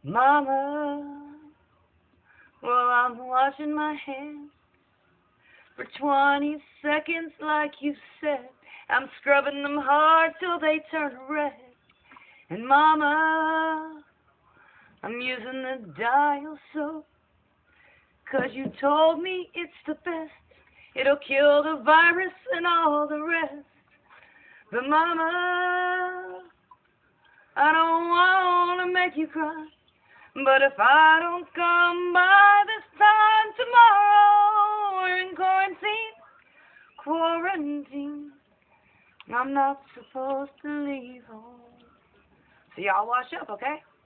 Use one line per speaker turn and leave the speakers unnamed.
Mama, well, I'm washing my hands for 20 seconds like you said. I'm scrubbing them hard till they turn red. And Mama, I'm using the dial soap, 'cause you told me it's the best. It'll kill the virus and all the rest. But Mama, I don't want to make you cry, but if I don't come by this time tomorrow, we're in quarantine. I'm not supposed to leave home. So y'all wash up, okay?